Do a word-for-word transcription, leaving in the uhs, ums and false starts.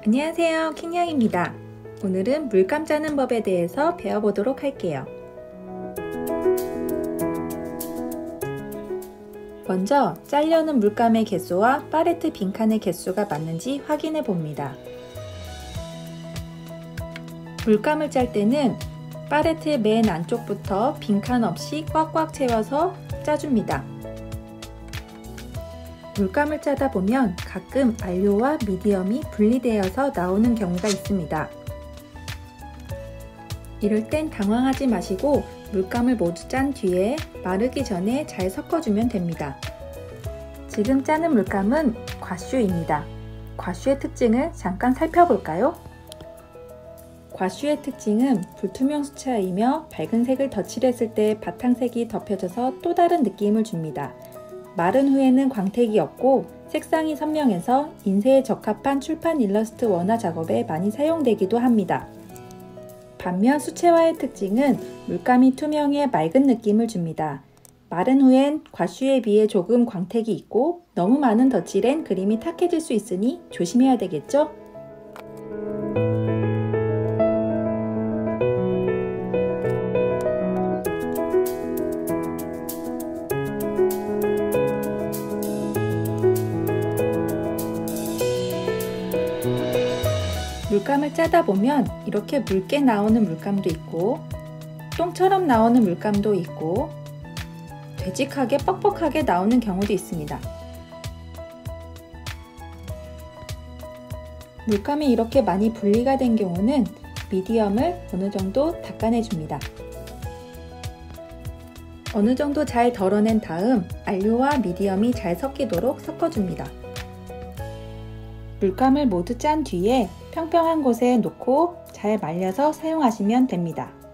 안녕하세요, 킹냥입니다. 오늘은 물감 짜는 법에 대해서 배워보도록 할게요. 먼저 짜려는 물감의 개수와 팔레트 빈칸의 개수가 맞는지 확인해 봅니다. 물감을 짤 때는 팔레트의 맨 안쪽부터 빈칸 없이 꽉꽉 채워서 짜줍니다. 물감을 짜다 보면 가끔 알료와 미디엄이 분리되어서 나오는 경우가 있습니다. 이럴 땐 당황하지 마시고 물감을 모두 짠 뒤에 마르기 전에 잘 섞어주면 됩니다. 지금 짜는 물감은 과슈입니다. 과슈의 특징을 잠깐 살펴볼까요? 과슈의 특징은 불투명 수채화이며 밝은 색을 덧칠했을 때 바탕색이 덮여져서 또 다른 느낌을 줍니다. 마른 후에는 광택이 없고 색상이 선명해서 인쇄에 적합한 출판 일러스트 원화 작업에 많이 사용되기도 합니다. 반면 수채화의 특징은 물감이 투명해 맑은 느낌을 줍니다. 마른 후엔 과슈에 비해 조금 광택이 있고 너무 많은 덧칠엔 그림이 탁해질 수 있으니 조심해야 되겠죠? 물감을 짜다 보면 이렇게 묽게 나오는 물감도 있고 똥처럼 나오는 물감도 있고 되직하게 뻑뻑하게 나오는 경우도 있습니다. 물감이 이렇게 많이 분리가 된 경우는 미디엄을 어느 정도 닦아내 줍니다. 어느 정도 잘 덜어낸 다음 알료와 미디엄이 잘 섞이도록 섞어줍니다. 물감을 모두 짠 뒤에 평평한 곳에 놓고 잘 말려서 사용하시면 됩니다.